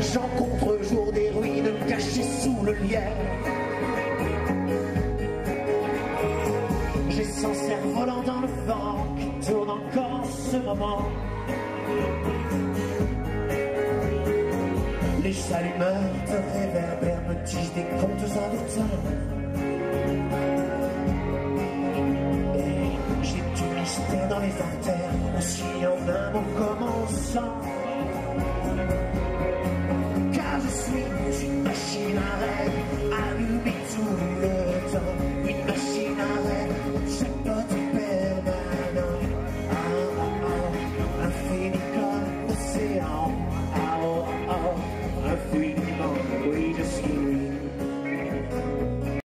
J'en contre-jour des ruines cachées sous le lierre. J'ai son cerf-volant dans le vent qui tourne encore en ce moment. Les chalumeurs de réverbères me disent des contes envoûtants. Et j'ai du mystère dans les artères, aussi en un mot commençant. Car je suis une machine à rêve.